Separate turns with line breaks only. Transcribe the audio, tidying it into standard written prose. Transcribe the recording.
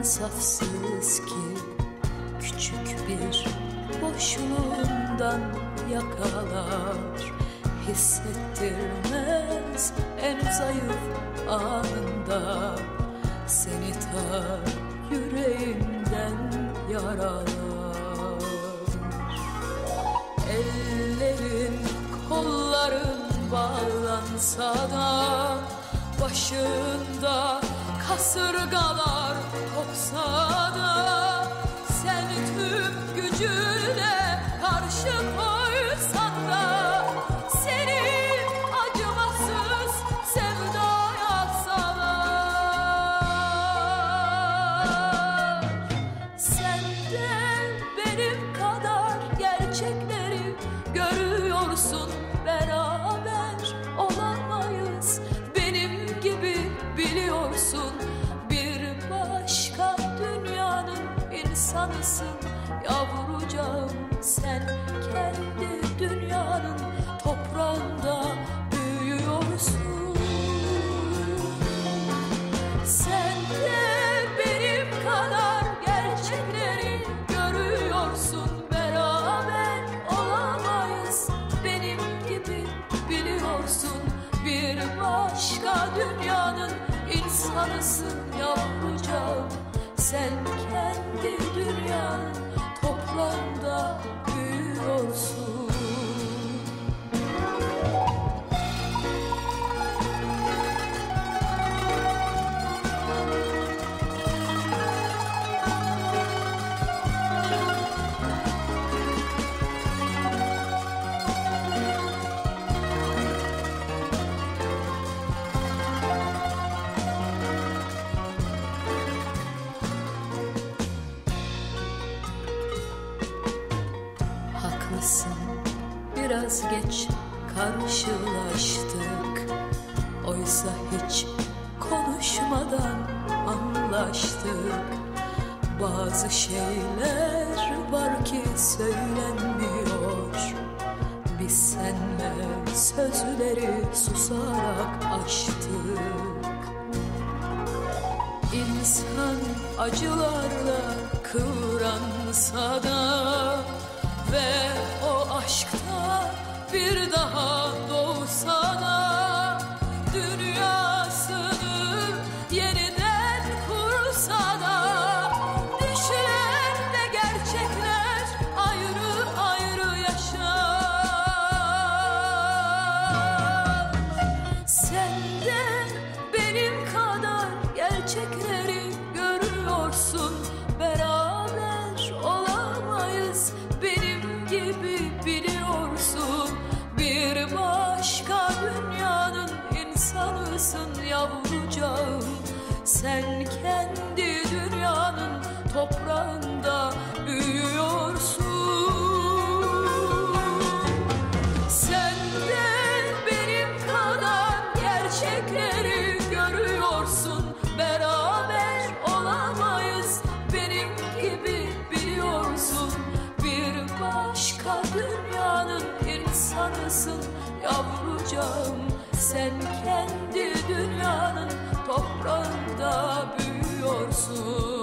insafsız ki küçük bir boşluğundan yakalar, hissettirmez en zayıf anında, seni ta yüreğinden yaralar. Ellerin, kolların bağlansa da, başında kasırgalar kopsa da, sen tüm gücüne karşı koysan da, seni acımasız sevdaya salar. Sen de benim kadar gerçekleri görüyorsun, beraber olamayız benim gibi biliyorsun. Bir başka dünyanın insanısın yavrucağım, sen kendi dünyanın toprağında büyüyorsun. Sen de benim kadar gerçekleri görüyorsun, beraber olamayız benim gibi biliyorsun. Bir başka dünyanın insanısın yavrucağım, sen kendi dünyanın toprağında büyüyorsun. Haklısın, biraz geç karşılaştık, oysa hiç konuşmadan anlaştık. Bazı şeyler var ki söylenmiyor, biz seninle sözleri susarak aştık. İnsan acılarla kıvransa da ve o aşkta bir daha doğsa da, dünyasını yeniden kursa da, düşler ve gerçekler ayrı ayrı yaşar. Sen de benim kadar gerçekleri görüyorsun, beraber olamayız benim gibi biliyorsun. Bir başka dünyanın insanısın yavrucağım, sen kendi dünyanın toprağında büyüyorsun. Sen de benim kadar gerçekleri görüyorsun, beraber olamayız benim gibi biliyorsun. Bir başka dünyanın insanısın yavrucağım, sen kendi dünyanın toprağında büyüyorsun.